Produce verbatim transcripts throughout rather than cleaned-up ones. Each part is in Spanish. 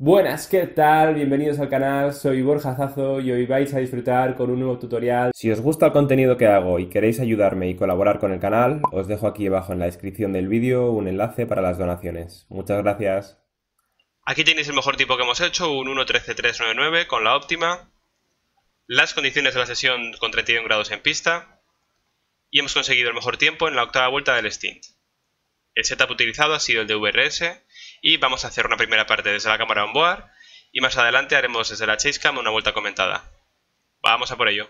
Buenas, ¿qué tal? Bienvenidos al canal, soy Borja Zazo y hoy vais a disfrutar con un nuevo tutorial. Si os gusta el contenido que hago y queréis ayudarme y colaborar con el canal, os dejo aquí abajo en la descripción del vídeo un enlace para las donaciones. Muchas gracias. Aquí tenéis el mejor tipo que hemos hecho, un uno trece tres nueve nueve con la óptima, las condiciones de la sesión con treinta y uno grados en pista y hemos conseguido el mejor tiempo en la octava vuelta del stint. El setup utilizado ha sido el de V R S y vamos a hacer una primera parte desde la cámara onboard y más adelante haremos desde la chasecam una vuelta comentada. Vamos a por ello.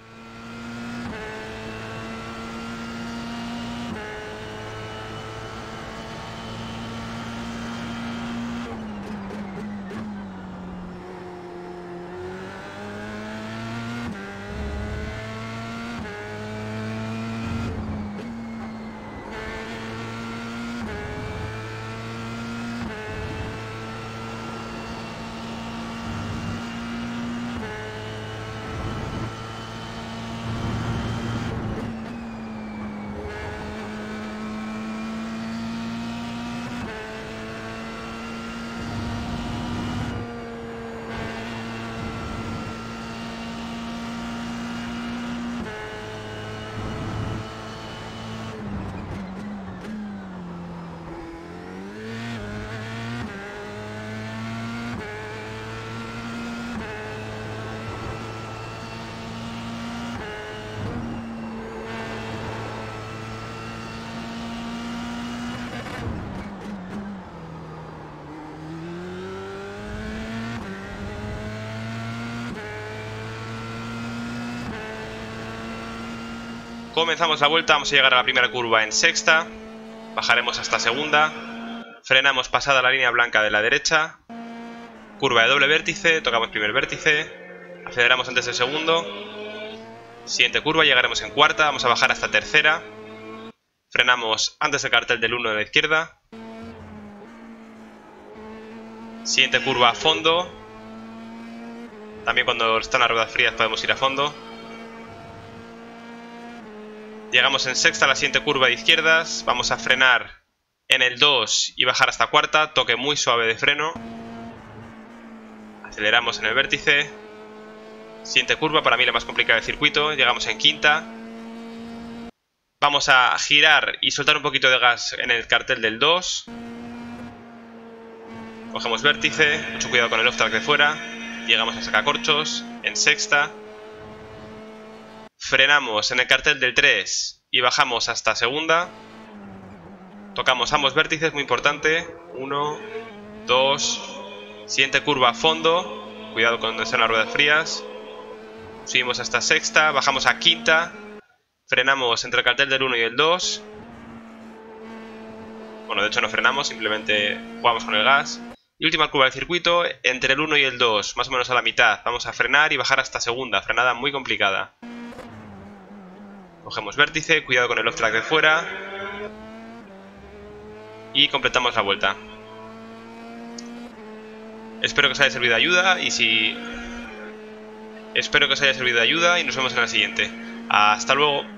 Comenzamos la vuelta, vamos a llegar a la primera curva en sexta, bajaremos hasta segunda, frenamos pasada la línea blanca de la derecha, curva de doble vértice, tocamos primer vértice, aceleramos antes del segundo, siguiente curva, llegaremos en cuarta, vamos a bajar hasta tercera, frenamos antes del cartel del uno de la izquierda, siguiente curva a fondo, también cuando están las ruedas frías podemos ir a fondo. Llegamos en sexta a la siguiente curva de izquierdas, vamos a frenar en el dos y bajar hasta cuarta, toque muy suave de freno. Aceleramos en el vértice. Siguiente curva, para mí la más complicada del circuito, llegamos en quinta. Vamos a girar y soltar un poquito de gas en el cartel del dos. Cogemos vértice, mucho cuidado con el off-track de fuera. Llegamos a sacacorchos en sexta. Frenamos en el cartel del tres y bajamos hasta segunda. Tocamos ambos vértices, muy importante. uno, dos. Siguiente curva a fondo. Cuidado con donde están las ruedas frías. Subimos hasta sexta, bajamos a quinta. Frenamos entre el cartel del uno y el dos. Bueno, de hecho no frenamos, simplemente jugamos con el gas. Y última curva del circuito, entre el uno y el dos, más o menos a la mitad. Vamos a frenar y bajar hasta segunda, frenada muy complicada. Cogemos vértice, cuidado con el off-track de fuera. Y completamos la vuelta. Espero que os haya servido de ayuda y si... Espero que os haya servido de ayuda y nos vemos en la siguiente. Hasta luego.